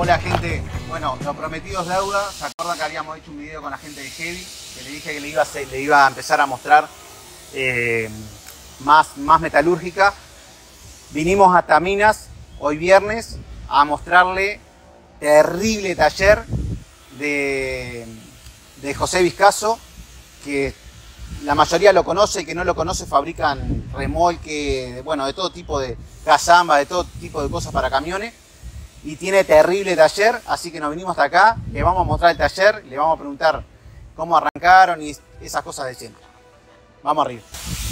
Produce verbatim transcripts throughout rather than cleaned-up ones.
Hola gente, bueno, lo prometido es deuda. ¿Se acuerdan que habíamos hecho un video con la gente de Heavy? Que le dije que le iba a, hacer, le iba a empezar a mostrar eh, más, más metalúrgica. Vinimos hasta Minas hoy viernes a mostrarle terrible taller de, de José Vizcaso, que la mayoría lo conoce, y que no lo conoce fabrican remolque, de, bueno, de todo tipo de cazamba, de todo tipo de cosas para camiones. Y tiene terrible taller, así que nos vinimos hasta acá, le vamos a mostrar el taller, le vamos a preguntar cómo arrancaron y esas cosas de siempre. Vamos arriba.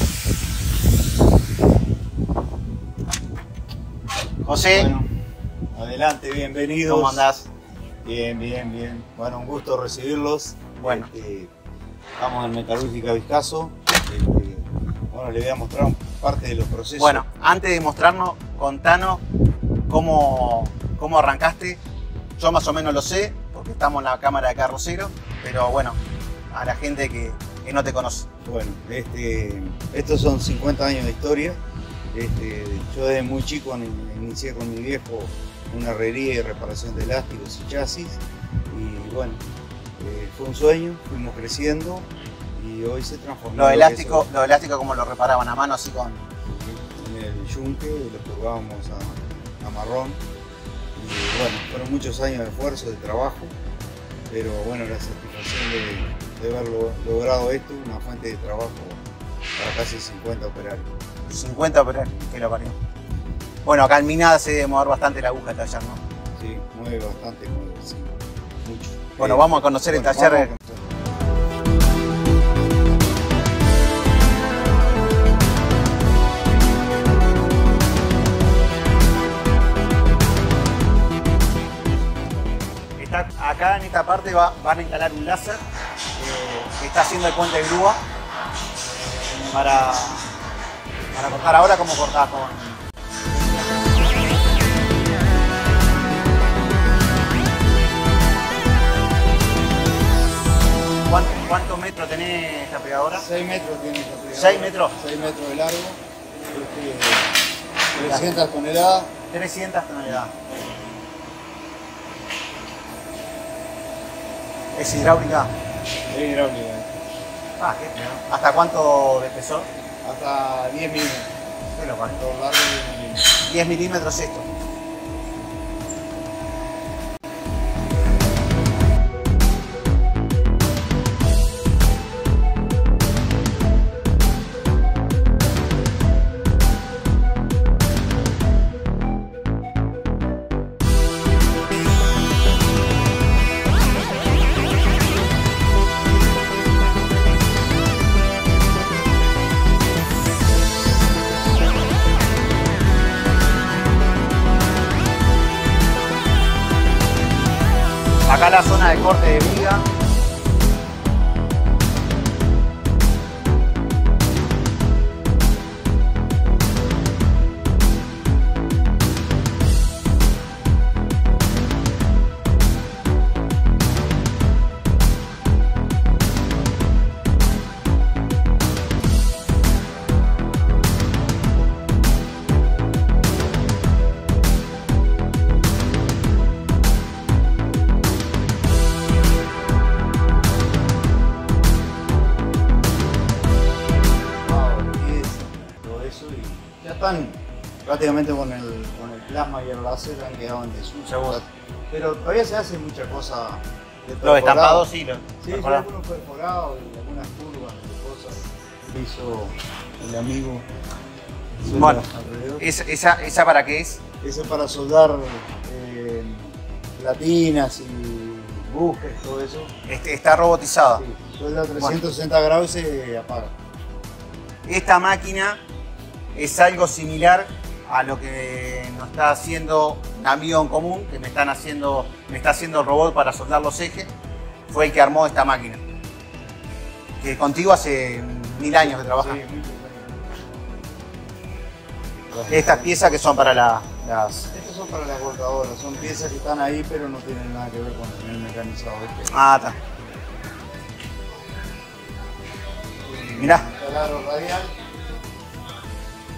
José. Bueno, adelante, bienvenidos. ¿Cómo andás? Bien, bien, bien. Bueno, un gusto recibirlos. Bueno. Este, estamos en Metalúrgica Vizcaso. Este, bueno, les voy a mostrar parte de los procesos. Bueno, antes de mostrarnos, contanos cómo, cómo arrancaste. Yo más o menos lo sé, porque estamos en la cámara de carrocero, pero bueno, a la gente que, que no te conoce. Bueno, este, estos son cincuenta años de historia. Este, yo desde muy chico inicié con mi viejo una herrería y reparación de elásticos y chasis. Y bueno, eh, fue un sueño, fuimos creciendo y hoy se transformó. Los elásticos, los elásticos como los reparaban a mano, así con... En el yunque, los curvábamos a, a marrón. Y bueno, fueron muchos años de esfuerzo, de trabajo, pero bueno, la satisfacción de, de haber logrado esto, una fuente de trabajo para casi cincuenta operarios. cincuenta operarios, que lo parió. Bueno, acá en Minas se debe mover bastante la aguja el taller, ¿no? Sí, mueve bastante, mueve, sí, mucho. Bueno, eh, vamos a conocer bueno, el taller. Vamos a conocer. Está, acá en esta parte va, van a instalar un láser eh, que está haciendo el puente de grúa para, para cortar ahora como cortar con... ¿Cuánto, ¿Cuántos metros tenés esta pegadora? seis metros tiene esta pegadora. ¿seis metros? seis metros de largo. Este, trescientas toneladas. trescientas toneladas. ¿Es hidráulica? Es hidráulica. Ah, ¿qué? ¿Hasta cuánto de espesor? Hasta diez milímetros. ¿Qué lo parió? Todo largo diez milímetros. diez milímetros esto. Acá la zona de corte de viga. Están prácticamente con el, con el plasma y el láser, han quedado en desuso. Seguro. Pero todavía se hace mucha cosa de Los estampados sí, los Sí, sí, perforados. algunos perforados y algunas curvas de cosas que hizo el amigo. Bueno, ¿esa, esa, ¿esa para qué es? Eso es para soldar eh, platinas y bujes, todo eso. Este, está robotizada. Sí, suelda a trescientos sesenta grados y se apaga. Esta máquina es algo similar a lo que nos está haciendo un amigo en común, que me, están haciendo, me está haciendo el robot para soldar los ejes. Fue el que armó esta máquina. Que contigo hace mil años que trabaja. Sí, muchos años. Estas piezas que son para la, las... Estos son para las voltadoras, son piezas que están ahí pero no tienen nada que ver con el mecanizado. ¿Viste? Ah, está. Mirá. Taladro radial.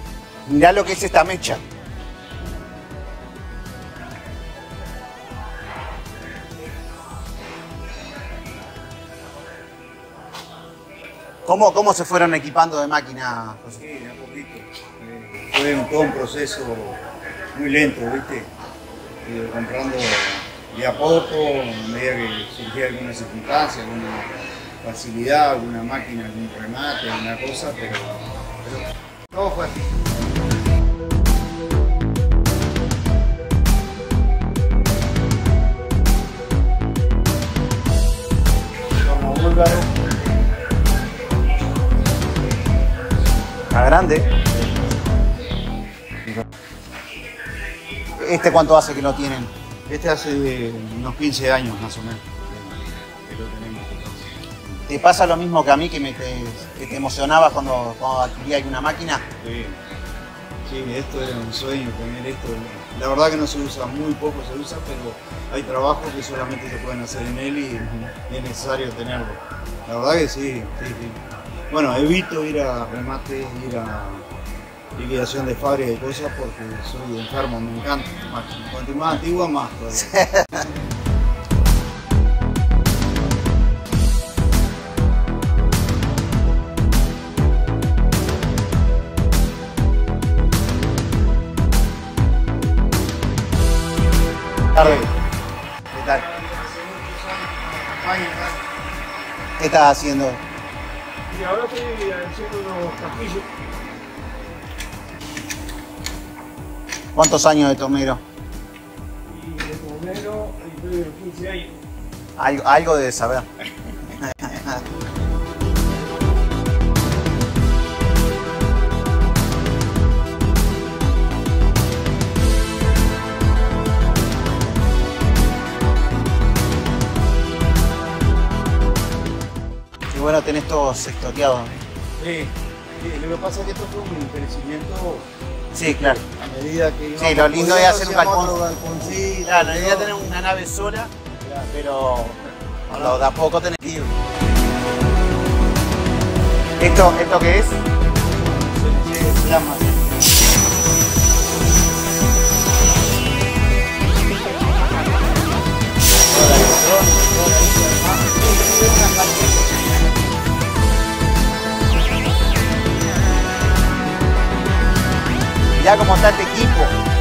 Mirá lo que es esta mecha. ¿Cómo, ¿Cómo se fueron equipando de máquina? Sí, de a poquito. Eh, fue un, todo un proceso muy lento, ¿viste? Eh, comprando de a poco, a medida que surgía alguna circunstancia, alguna facilidad, alguna máquina, algún remate, alguna cosa, pero, pero todo fue así. Como búlgaro. ¿Está grande? ¿Este cuánto hace que lo tienen? Este hace unos quince años más o menos que lo tenemos. ¿Te pasa lo mismo que a mí, que, me, que, que te emocionabas cuando, cuando adquirías una máquina? Sí. Sí, esto era un sueño tener esto. La verdad que no se usa, muy poco se usa, pero hay trabajos que solamente se pueden hacer en él y es necesario tenerlo. La verdad que sí, sí, sí. Bueno, evito ir a remate, ir a liquidación de fábrica y cosas porque soy enfermo, me encanta. Cuanto más antigua, más todavía. Tarde. ¿Qué tal? ¿Qué estás haciendo? Y ahora estoy haciendo unos casquillos. ¿Cuántos años de tomero? Y de tomero estoy de quince años. Algo, algo debes saber. Y bueno, tenés todo sectoriado. Sí, sí, lo que pasa es que esto fue un crecimiento. Sí, claro. A medida que íbamos Sí, lo lindo es hacer un hacíamos balcón. otro balconcito, Claro, la idea es todo. tener una nave sola, pero lo de a poco tenés que ir. ¿Esto, ¿Esto qué es? Sí, sí, plasma. Toda la electrónica, toda la electrónica. Mirá cómo está este equipo.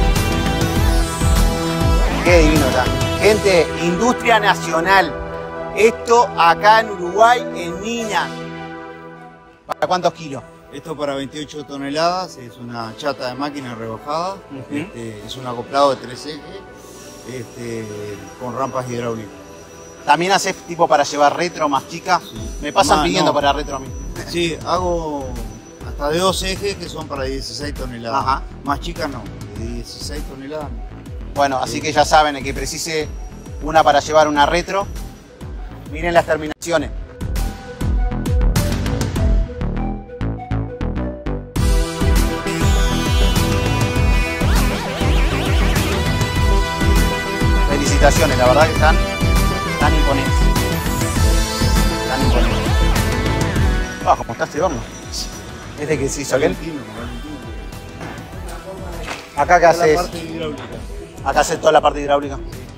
Qué divino está. Gente, industria nacional. Esto acá en Uruguay, en Mina. ¿Para cuántos kilos? Esto para veintiocho toneladas, es una chata de máquina rebajada, Ujú. este, es un acoplado de tres ejes este, con rampas hidráulicas. También haces tipo para llevar retro más chica. Sí. Me pasan Más, pidiendo no. para retro a mí. Sí, hago hasta de dos ejes que son para dieciséis toneladas. Ajá. Más chicas no, de dieciséis toneladas no. Bueno, así que ya saben, el que precise una para llevar una retro, miren las terminaciones. Felicitaciones, la verdad que están tan imponentes. Tan imponentes. Ah, ¿cómo está este horno? ¿Este que se hizo aquel? Valentino, Valentino. Acá que Esta es la haces, parte hidráulica. acá haces toda la parte hidráulica.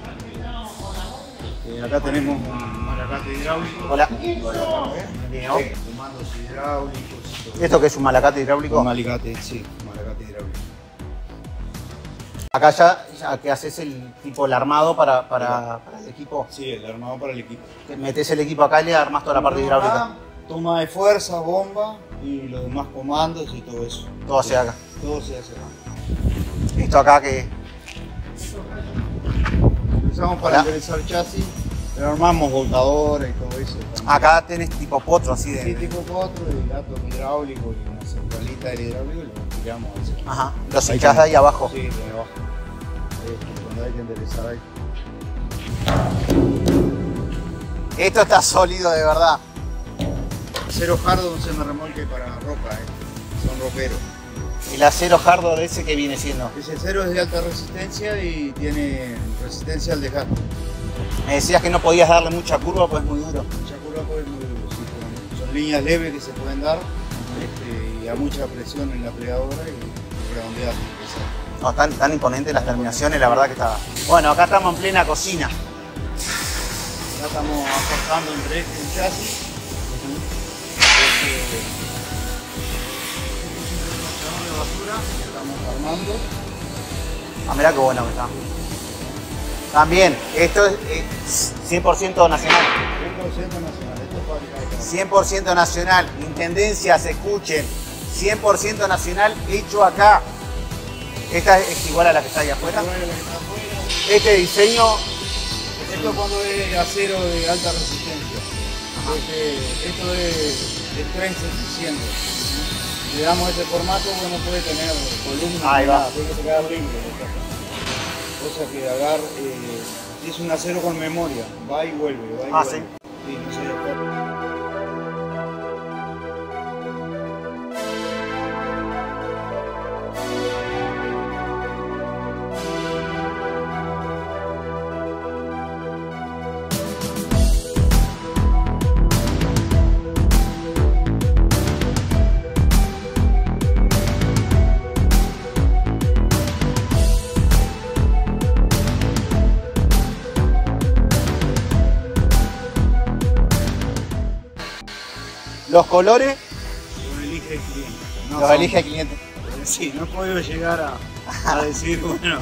Eh, acá tenemos un malacate hidráulico. Hola. Bien, ¿no? Comandos hidráulicos. y todo. ¿Esto que es un malacate hidráulico? Un malacate, sí, un malacate hidráulico. Acá ya, ya que haces el tipo el armado para, para, para el equipo. Sí, el armado para el equipo. Que metes el equipo acá y le armas toda la parte hidráulica. Acá, toma de fuerza, bomba y los demás comandos y todo eso. Todo se haga. Todo se hace acá. Esto acá que. Lo usamos para Hola. enderezar chasis, pero armamos voltadora y todo eso. Acá tenés tipo potro así Sí, de. tipo cuatro, el gato hidráulico y una centralita del hidráulico y lo tiramos así. Ajá. Los Ahí hinchás de ahí abajo. Sí, de abajo. Este, cuando hay que enderezar ahí. Esto está sólido de verdad. Acero jardo, un semi-remolque para ropa, eh. Son roperos. El acero hardware ese que viene siendo. Ese acero es de alta resistencia y tiene resistencia al desgaste. Me decías que no podías darle mucha curva pues es muy duro. Mucha curva pues es muy duro, sí, son, son líneas leves que se pueden dar este, y a mucha presión en la plegadora y redondear. Esa. No, tan, tan imponentes las terminaciones, la verdad que está. Bueno, acá estamos en plena cocina. Acá estamos aportando entre este y chasis. de basura que estamos armando. Ah, mirá qué bueno que está. También, esto es eh, cien por ciento nacional. cien por ciento nacional, esto es fábrica de cartón. cien por ciento nacional. Intendencias, escuchen. cien por ciento nacional hecho acá. Esta es igual a la que está ahí afuera. Este diseño. Esto cuando es acero de alta resistencia. Este, esto es de tres setecientos. Si le damos este formato, bueno, puede tener columna. Ahí va. Tiene que quedar limpio. Cosa que agar, eh, si es un acero con memoria, va y vuelve. Va y Ah, vuelve. sí. Sí, no se descarga. Los colores Lo elige el cliente. No los son- elige el cliente. Sí, no he podido llegar a, a decir, bueno.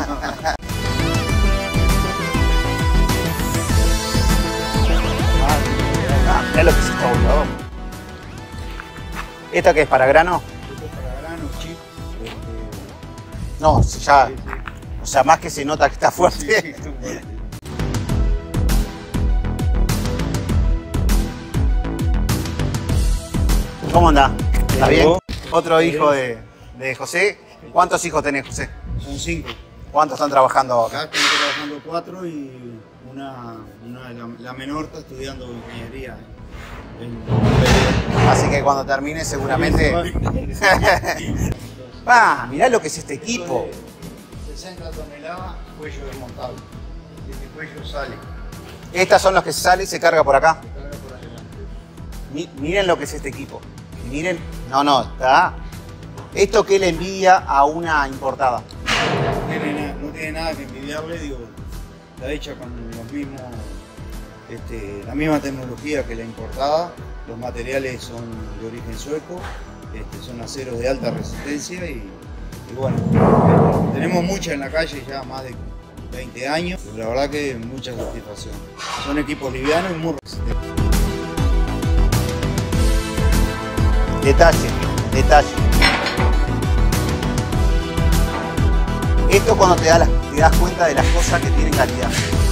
Ah, mirá lo que es esta volador. ¿Esta que es para grano? Esto es para grano, chip. Este, No, si ya. sí, sí. O sea, más que se nota que está Sí, fuerte. sí, está fuerte. ¿Cómo anda? ¿Está bien? Bien. Otro Bien. hijo de, de José. ¿Cuántos hijos tenés, José? Son cinco. ¿Cuántos están trabajando acá? Acá estoy trabajando cuatro y una, una la, la menor está estudiando ingeniería en Así que cuando termine seguramente... Ah, mirá lo que es este equipo. sesenta toneladas, cuello desmontable. Este cuello sale, Estas son los que se sale y se carga por acá. se carga por adelante. Mi- Miren lo que es este equipo. Miren. No, no, está... Esto que le envidia a una importada. No tiene, na- no tiene nada que envidiarle, digo, está hecha con los mismos, este, la misma tecnología que la importada, los materiales son de origen sueco, este, son aceros de alta resistencia y, y bueno, este, tenemos muchas en la calle ya más de veinte años, y la verdad que mucha satisfacción. Son equipos livianos y muy resistentes. Detalle, detalle. Esto cuando te, da las- te das cuenta de las cosas que tienen calidad.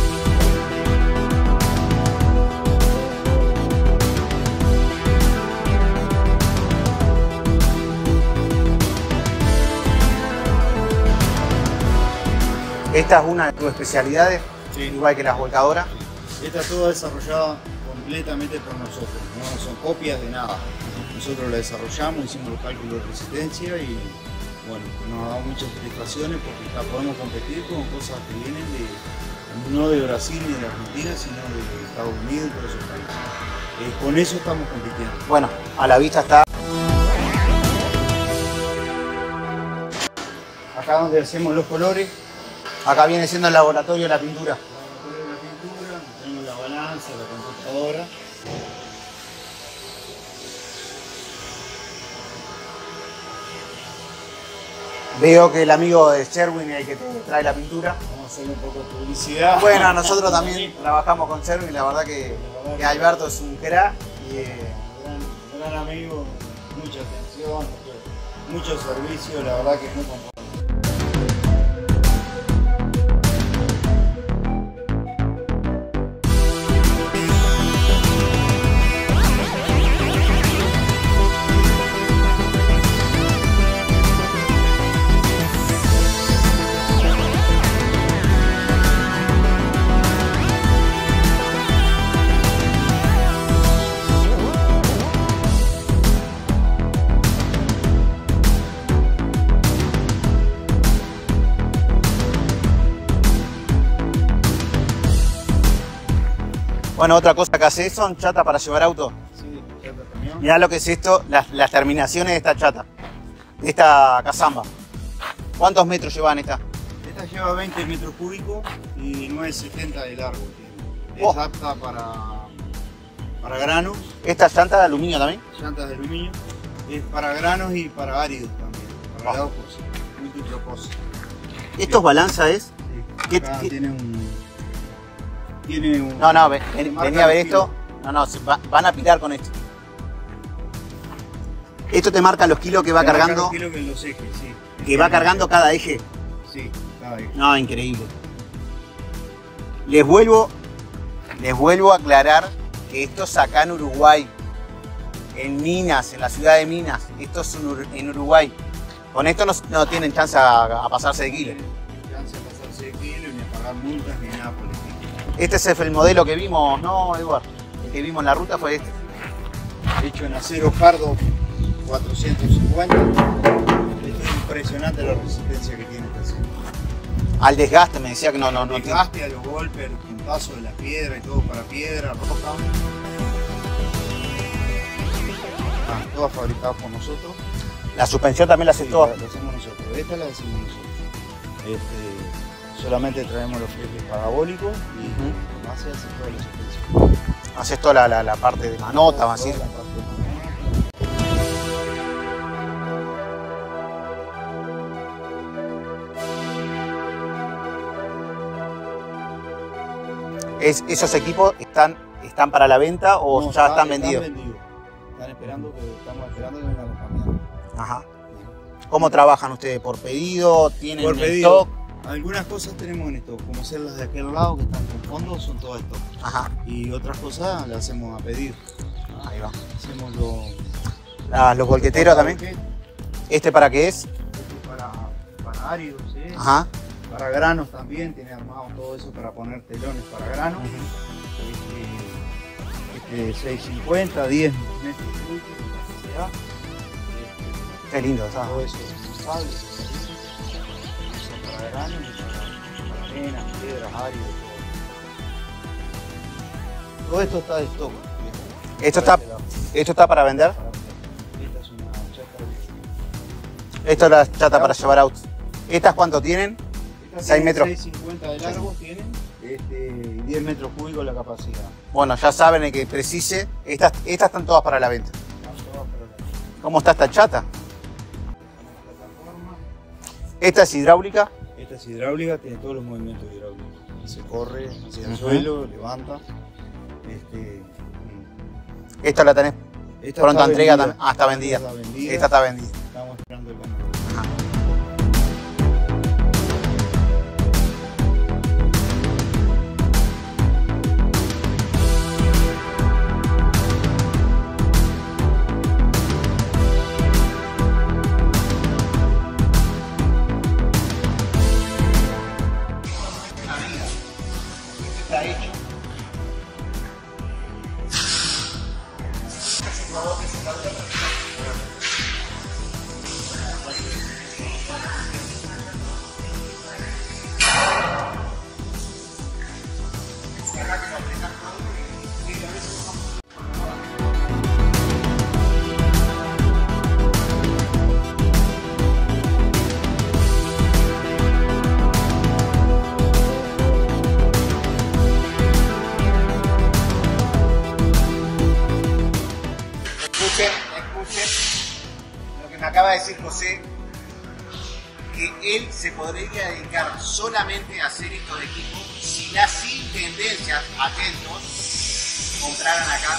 Esta es una de tus especialidades, Sí. igual que las volcadoras. Esta toda desarrollada completamente por nosotros, no son copias de nada. Nosotros la desarrollamos, hicimos los cálculos de resistencia y bueno, nos ha dado muchas satisfacciones porque ya podemos competir con cosas que vienen de, no de Brasil ni de Argentina, sino de Estados Unidos y todos esos países. Eh, con eso estamos compitiendo. Bueno, a la vista está. Acá donde hacemos los colores, Acá viene siendo el laboratorio de la pintura. la pintura, tenemos la balanza, la computadora. Veo que el amigo de Sherwin es el que te trae la pintura. Vamos a hacer un poco de publicidad. Bueno, nosotros también trabajamos con Sherwin, la verdad que, que Alberto es un crack. Y, eh, Gran, gran amigo, mucha atención, mucho, mucho servicio, la verdad que es muy conforme. bueno, otra cosa que hace son chatas para llevar auto. Sí, ya te terminó. Mirá lo que es esto, las, las terminaciones de esta chata, de esta cazamba. ¿Cuántos metros llevan esta? Esta lleva veinte metros cúbicos y nueve setenta de largo. Tiene. Es Oh. apta para, para granos. ¿Esta llanta de aluminio también? Llantas de aluminio. Es para granos y para áridos también. Para Oh. dos cosas. Multipropósito. ¿Estos balanza es? Sí. ¿Qué- Acá qué- tiene un. Tiene un. No, no, ven, se ven- marca venía a ver los esto. kilos. No, no, se va- van a pilar con esto. Esto te marca los kilos que va Te marca cargando, los kilos que los ejes, sí. que va cargando cada eje. Sí, cada eje. No, increíble. Les vuelvo, les vuelvo a aclarar que esto es acá en Uruguay, en Minas, en la ciudad de Minas. Esto es en Ur- en Uruguay. Con esto no, no tienen chance a, a pasarse de kilo. Chance de pasarse de kilo y ni a pagar multas ni nada por el estilo. Este es el modelo que vimos, ¿no, Eduardo? El que vimos en la ruta fue este. Hecho en acero pardo cuatrocientos cincuenta. Es impresionante la resistencia que tiene este acero. Al desgaste, me decía que no, no, no tiene. Desgaste a los golpes, el puntazo de la piedra y todo para piedra, roca. Están todas fabricadas por nosotros. La suspensión también la hace Sí, todo. la, la hacemos nosotros. Esta la hacemos nosotros. Este, solamente traemos los flejes parabólicos y Ujú. más se hace toda la suspensión. Haces toda la, la, la parte de manota, vamos a decir. Toda la parte de manota. Es, ¿Esos equipos están, están para la venta o No, ya está- están vendidos? vendidos. Están esperando que, estamos esperando que vengan los camiones. Ajá. ¿Cómo trabajan ustedes? ¿Por pedido? ¿Tienen Por en pedido. stock? Algunas cosas tenemos en esto, como ser las de aquel lado que están con fondo, son todas esto. Ajá, Y otras cosas las hacemos a pedir. ahí va. Hacemos los. Ah, los volqueteros también. Este ¿Este para qué es? es para, para áridos, ¿sí? Ajá. Para granos también, tiene armado todo eso para poner telones para granos. Este, este seiscientos cincuenta, diez metros cúbicos de capacidad. Este, Qué lindo, ¿sabes? todo eso es sable, son para granos y para, para arenas, piedras, áridos, todo. Todo esto está de stock. Esto está, esto está para vender. Esta es una chata. Esto es la chata para llevar autos. ¿Estas cuánto tienen? seis metros. seiscientos cincuenta de largo tienen este, y diez metros cúbicos la capacidad. Bueno, ya saben el que precise. Estas, estas están todas para la venta. Están todas para la ¿Cómo está esta chata? plataforma. Esta es hidráulica. Esta es hidráulica, tiene todos los movimientos hidráulicos. Se corre hacia el Ujú. suelo, levanta. Este, Esta la tenés esta pronta está entrega vendida. también. Ah, está vendida. Esta está vendida. Esta está vendida. Estamos esperando el camión. Ajá. Está hecho. Escuchen, escuchen lo que me acaba de decir José, que él se podría dedicar solamente a hacer estos equipos si las intendencias, atentos, compraran acá.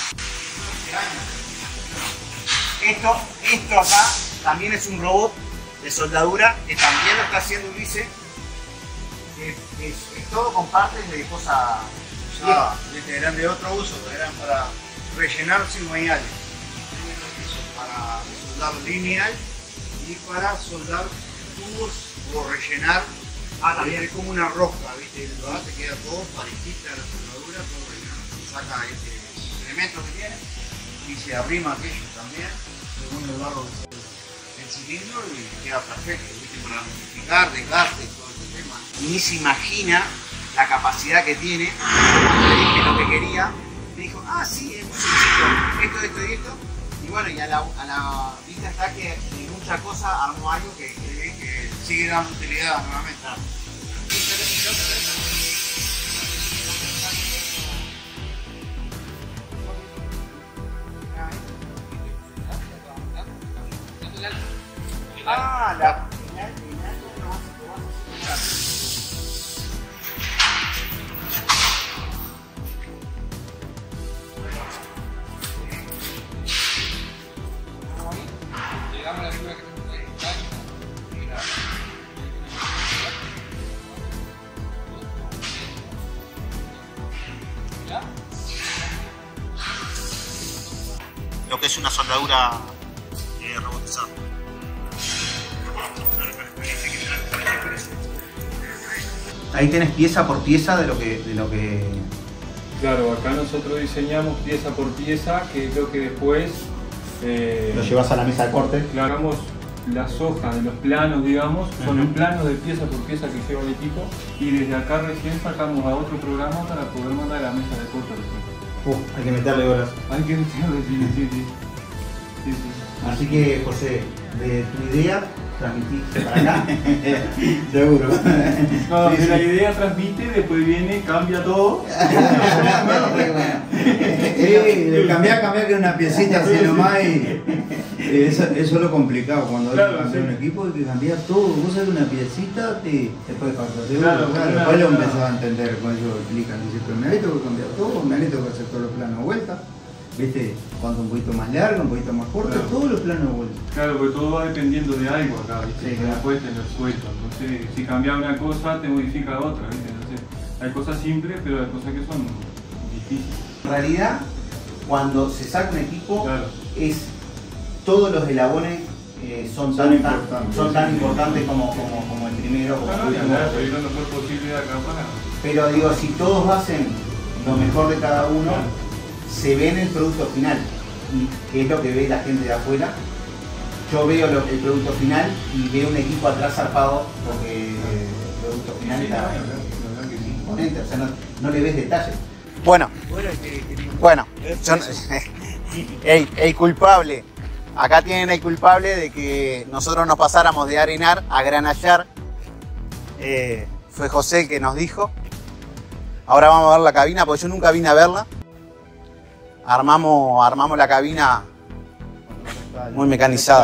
Esto, esto acá también es un robot de soldadura, que también lo está haciendo Ulises. Es, es, es todo con partes de cosas Ah, este eran de otro uso, eran para rellenar cigüeñales, para soldar lineal y para soldar tubos o rellenar. Ah, también es como una rosca, ¿viste? El lugar te queda todo parejita la soldadura, todo rellenado. Se saca este elemento que tiene y se arrima aquello también, según el barro que sale el cilindro y queda perfecto, ¿viste? Para modificar, desgaste y todo ese tema. Ni se imagina la capacidad que tiene. Cuando le dije lo que quería, me dijo, ah, sí, es muy sencillo, esto, esto y esto. Y bueno, y a la, a la vista está que de mucha cosa armó algo que, que, que sigue dando utilidad nuevamente. Ah, la final, final, no, no, no, no. Llegamos a la altura que tenemos ahí. ¿Ya? Lo que es una soldadura eh, robotizada. Ahí tenés pieza por pieza de lo que, de lo que... Claro, acá nosotros diseñamos pieza por pieza, que creo que después eh, lo llevas a la mesa de corte. claramos las hojas de los planos, digamos, son Ujú. los planos de pieza por pieza que lleva el equipo, y desde acá recién sacamos a otro programa para poder mandar a la mesa de corte recién. Uh, hay que meterle horas. Hay que meterle, sí, sí, sí. Sí, sí. Así que, José, de tu idea, transmitiste para acá. Seguro. No, Sí, de sí. la idea transmite, después viene, cambia todo. Sí, cambiar, cambiar que una piecita así nomás y y eso, eso es lo complicado cuando hay Claro, que cambiar sí. un equipo, hay que cambiar todo. Vos sabés que una piecita te, te puede pasar. Seguro, Claro, claro, una- después lo una- empezás a entender cuando ellos explican. Dice, pero me tengo que cambiar todo, me tengo que hacer todos los planos de vuelta. ¿Viste? Cuando un poquito más largo, un poquito más corto, Claro. todos los planos de vuelta. Claro, porque todo va dependiendo de algo acá, ¿viste? Sí, No claro. puedes tener suelto. Entonces, si cambia una cosa, te modifica otra, ¿viste? Entonces, hay cosas simples, pero hay cosas que son difíciles. En realidad, cuando se saca un equipo, Claro. es todos los eslabones eh, son, Son tan, tan- importantes, son tan sí. importantes como, como, como el primero. Como Claro, el y último. andar a pedir lo mejor posible de acá para. Pero digo, si todos hacen lo mejor de cada uno, Claro. se ve en el producto final. Y que es lo que ve la gente de afuera. Yo veo lo- el producto final y veo un equipo atrás zarpado porque el producto final Sí, está la verdad, la verdad que sí. imponente, o sea, no, no le ves detalle. Bueno, bueno, son, el, el culpable, acá tienen el culpable de que nosotros nos pasáramos de arenar a granallar. Eh, fue José el que nos dijo. Ahora vamos a ver la cabina, porque yo nunca vine a verla. Armamos, armamos la cabina muy mecanizada.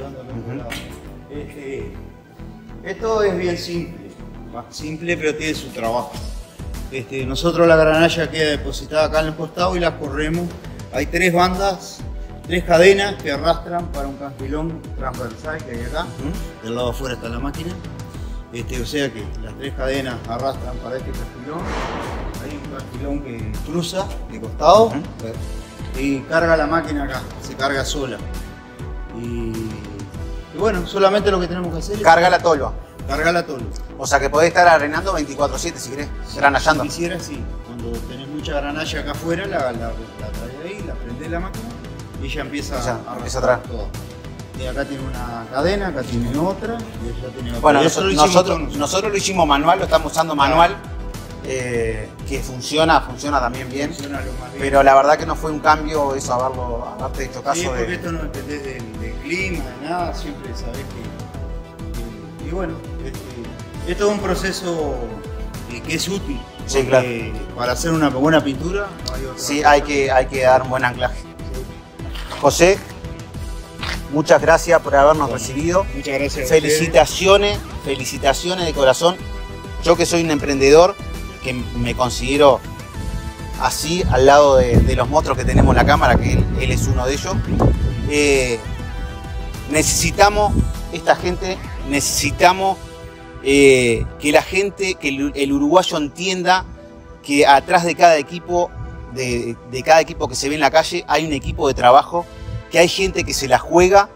Este, esto es bien simple, más simple pero tiene su trabajo. Este, nosotros la granalla queda depositada acá en el costado y la corremos. Hay tres bandas, tres cadenas que arrastran para un casquilón transversal que hay acá. Del lado afuera está la máquina. Este, o sea que las tres cadenas arrastran para este casquilón. Hay un casquilón que cruza de costado Ujú. y carga la máquina acá, se carga sola. Y, y bueno, solamente lo que tenemos que hacer es Carga la tolva. cargar la tolva. O sea que podés estar arenando veinticuatro siete si querés, granallando. Si quisiera, sí. Cuando tenés mucha granalla acá afuera, la, la, la traes ahí, la prendés la máquina y ella empieza Ella a empieza a arrastrar traer. todo. Y acá tiene una cadena, acá tiene otra y allá tiene otra. Bueno, Y eso nosotros, lo hicimos nosotros, todos nosotros lo hicimos manual, lo estamos usando manual, eh, que funciona, funciona también bien. Funciona lo más bien. Pero la verdad que no fue un cambio eso, haberlo, haberte hecho Sí, caso porque de... esto no depende del, del clima, de nada, siempre sabés que... que- y bueno, este, esto es un proceso que, que es útil. Sí, porque para hacer una buena pintura no hay otra. Sí, hay que, hay que dar un buen anclaje. José, muchas gracias por habernos recibido. Muchas gracias. a ustedes. Felicitaciones, felicitaciones de corazón. Yo que soy un emprendedor, que me considero así al lado de, de los monstruos que tenemos en la cámara, que él, él es uno de ellos, eh, necesitamos esta gente necesitamos eh, que la gente, que el, el uruguayo entienda que atrás de cada equipo, de, de cada equipo que se ve en la calle, hay un equipo de trabajo, que hay gente que se la juega,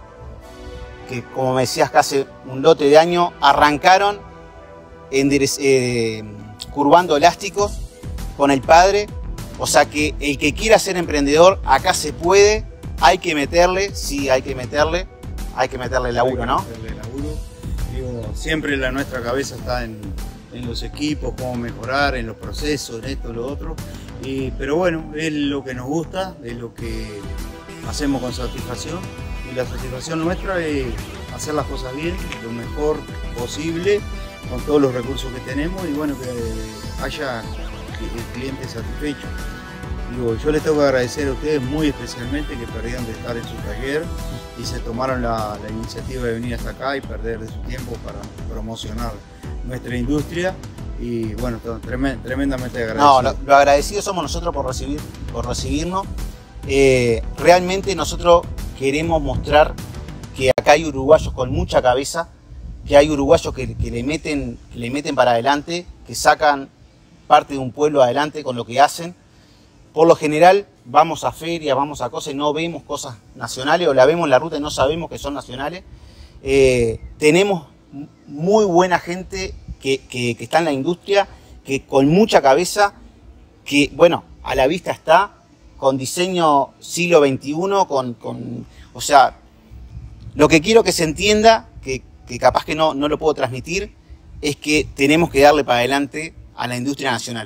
que como me decías que hace un lote de años arrancaron enderez, eh, curvando elásticos con el padre. O sea que el que quiera ser emprendedor, acá se puede, hay que meterle, sí, hay que meterle, hay que meterle laburo, ¿no? Meterle laburo. Digo, siempre la nuestra cabeza está en, en los equipos, cómo mejorar, en los procesos, en esto, lo otro. Y, pero bueno, es lo que nos gusta, es lo que hacemos con satisfacción. Y la satisfacción nuestra es hacer las cosas bien, lo mejor posible, con todos los recursos que tenemos y bueno, que haya el cliente satisfecho. Digo, yo les tengo que agradecer a ustedes muy especialmente que perdieron de estar en su taller y se tomaron la, la iniciativa de venir hasta acá y perder de su tiempo para promocionar nuestra industria y bueno, tremendamente agradecido. No, lo, lo agradecidos somos nosotros por, recibir, por recibirnos. Eh, realmente nosotros queremos mostrar que acá hay uruguayos con mucha cabeza, que hay uruguayos que, que, le, meten, que le meten para adelante, que sacan parte de un pueblo adelante con lo que hacen. Por lo general vamos a ferias, vamos a cosas y no vemos cosas nacionales o la vemos en la ruta y no sabemos que son nacionales. Eh, tenemos muy buena gente que, que, que está en la industria, que con mucha cabeza, que bueno, a la vista está, con diseño siglo veintiuno, con, con, o sea, lo que quiero que se entienda, que, que capaz que no, no lo puedo transmitir, es que tenemos que darle para adelante a la industria nacional,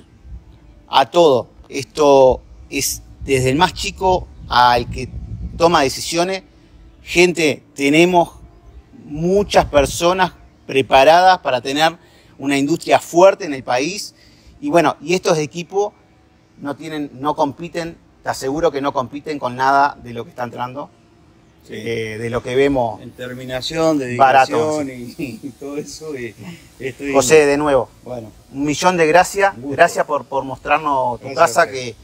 a todo. Esto es desde el más chico al que toma decisiones. Gente, tenemos muchas personas preparadas para tener una industria fuerte en el país. Y bueno, y estos equipos no tienen, no compiten, te aseguro que no compiten con nada de lo que está entrando, sí. eh, de lo que vemos. En terminación, dedicación y, y todo eso. Y estoy... José, de nuevo, bueno, un millón de gracias. Gracias por, por mostrarnos tu gracias casa, que,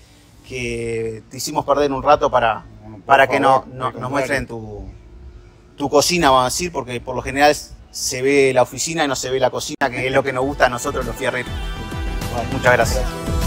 que te hicimos perder un rato para, no, para que favor, no, no, nos muestren tu, tu cocina, vamos a decir, porque por lo general se ve la oficina y no se ve la cocina, que es lo que nos gusta a nosotros los fierreros. Bueno, muchas gracias. gracias.